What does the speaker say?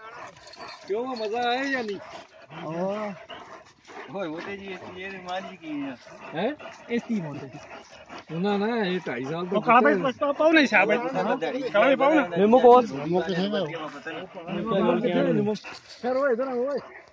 क्यों मजा आया या नहीं? होए होते जी ये मारी की है ऐसी मोटे ना ना ये 2.5 साल तो काला भाई पाओ नहीं साहब काला भाई पाओ ना निम्बू कोस निम्बू किसे में खैर वो इधर आओ